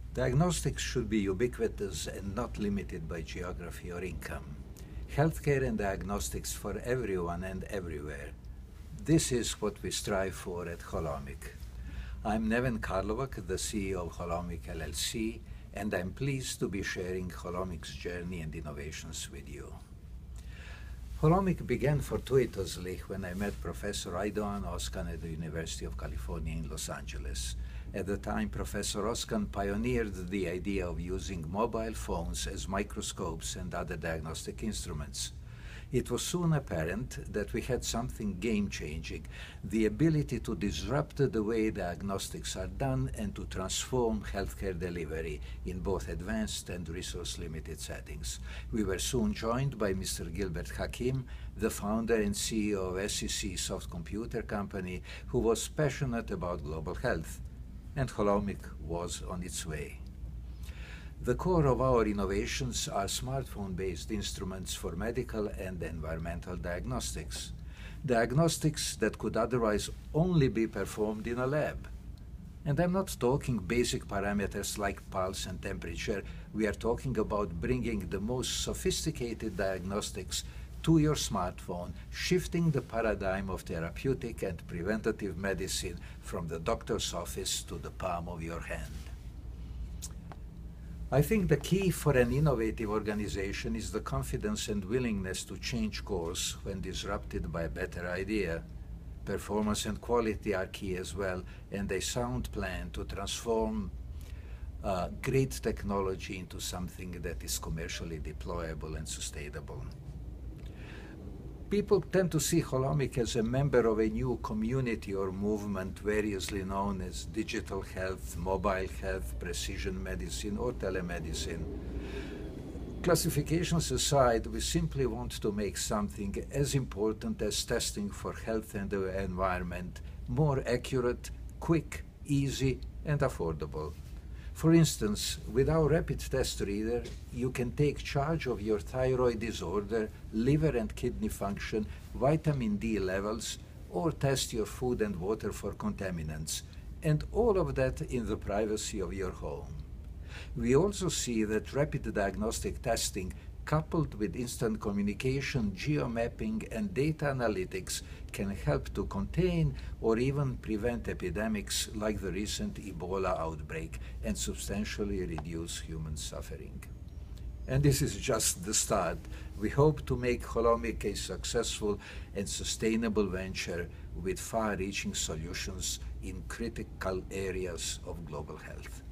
Diagnostics should be ubiquitous and not limited by geography or income. Healthcare and diagnostics for everyone and everywhere. This is what we strive for at Holomic. I'm Neven Karlovac, the CEO of Holomic LLC, and I'm pleased to be sharing Holomic's journey and innovations with you. Holomic began fortuitously when I met Professor Aydoğan Özkan at the University of California in Los Angeles. At the time, Professor Özkan pioneered the idea of using mobile phones as microscopes and other diagnostic instruments. It was soon apparent that we had something game-changing, the ability to disrupt the way diagnostics are done and to transform healthcare delivery in both advanced and resource-limited settings. We were soon joined by Mr. Gilbert Hakim, the founder and CEO of SEC Soft Computer Company, who was passionate about global health, and Holomic was on its way. The core of our innovations are smartphone-based instruments for medical and environmental diagnostics. Diagnostics that could otherwise only be performed in a lab. And I'm not talking basic parameters like pulse and temperature. We are talking about bringing the most sophisticated diagnostics to your smartphone, shifting the paradigm of therapeutic and preventative medicine from the doctor's office to the palm of your hand. I think the key for an innovative organization is the confidence and willingness to change course when disrupted by a better idea. Performance and quality are key as well, and a sound plan to transform great technology into something that is commercially deployable and sustainable. People tend to see Holomic as a member of a new community or movement variously known as digital health, mobile health, precision medicine, or telemedicine. Classifications aside, we simply want to make something as important as testing for health and the environment more accurate, quick, easy, and affordable. For instance, with our rapid test reader, you can take charge of your thyroid disorder, liver and kidney function, vitamin D levels, or test your food and water for contaminants, and all of that in the privacy of your home. We also see that rapid diagnostic testing, coupled with instant communication, geomapping, and data analytics, can help to contain or even prevent epidemics like the recent Ebola outbreak and substantially reduce human suffering. And this is just the start. We hope to make Holomic a successful and sustainable venture with far-reaching solutions in critical areas of global health.